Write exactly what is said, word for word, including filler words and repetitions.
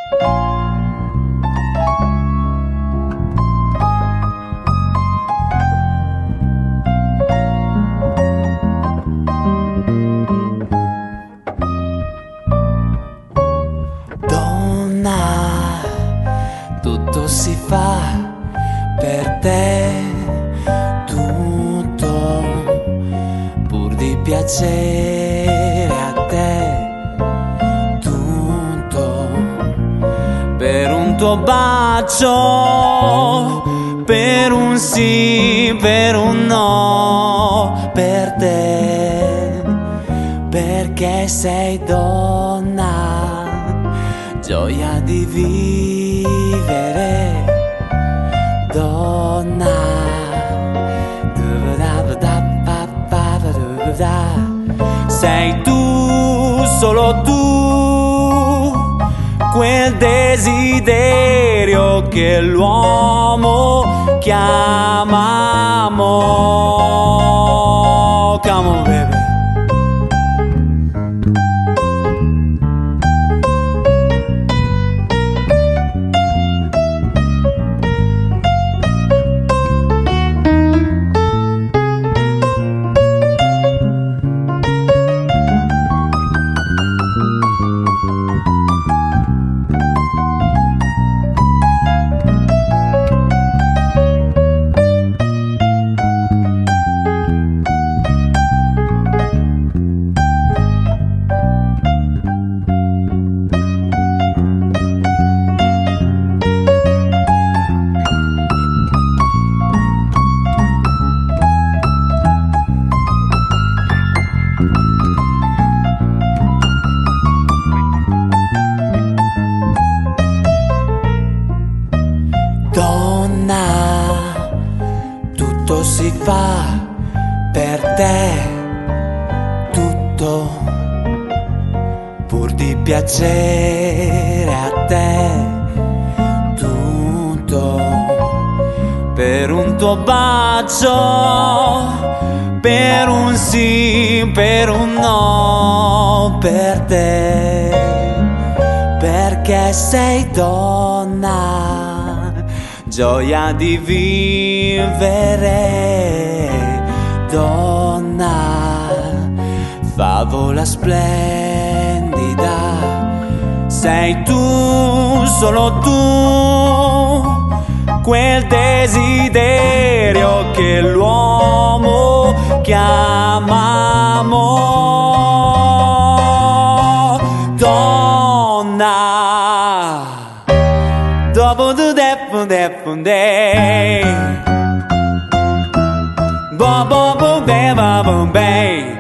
Tutto si fa per te, tutto pur di piacere a te, tutto per un tuo bacio, per un sì, per un no, per te, perché sei donna, gioia di vivere, donna. Sei tu, solo tu, quel desiderio che l'uomo chiama amore. Come on, baby. Donna, tutto si fa per te, tutto pur di piacere a te, tutto per un tuo bacio, per un sì, per un no, per te, perché sei donna, gioia di vivere, donna, favola splendida. Sei tu, solo tu, quel desiderio che l'uomo chiama amore, donna. Dopo tu depo depo day, bo bo bo be ba bo bay.